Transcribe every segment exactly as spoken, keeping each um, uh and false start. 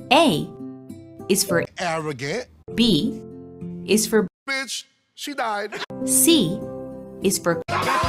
A is for arrogant. B is for Bitch, she died. C is for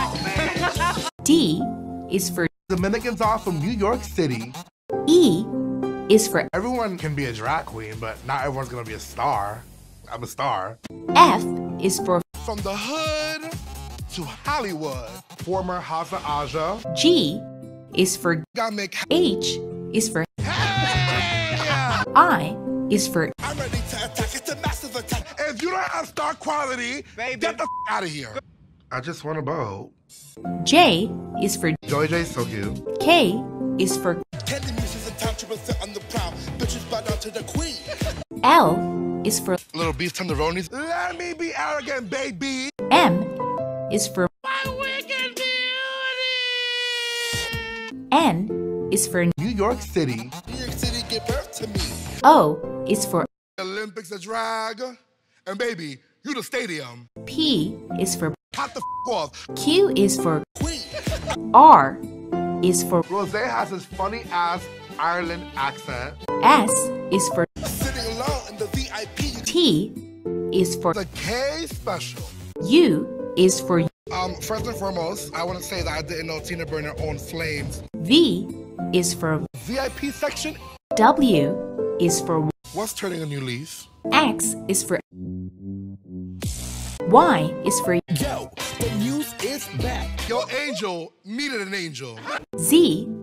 D is for Dominicans are from New York City. E is for Everyone can be a drag queen, but not everyone's gonna be a star. I'm a star. F is for From the hood to Hollywood. Former Hasa Aja. G is for Gotta make H is for hey! I is for I'm ready to attack. It's a massive attack. If you don't have star quality, Baby. get the f out of here. I just want a boat. J is for Joy J's so cute. K is for Candy music is a time to present on the proud. Bitches bow down to the queen. L is for Little beef tenderonis. Let me be arrogant, baby. M is for My wicked beauty. N is for New York City. New York City give birth to me. O is for Olympics a drag. And baby, you the stadium. P is for Cut the f off. Q is for Queen. R is for Rose has this funny ass Ireland accent. S is for Sitting alone in the V I P. T is for The K special. U is for Um, first and foremost, I want to say that I didn't know Tina Burner owned Flames. V is for V I P section. W is for What's turning a new leaf? X is for Y is for Yo, the news is back. Yo, Angel needed an angel. Z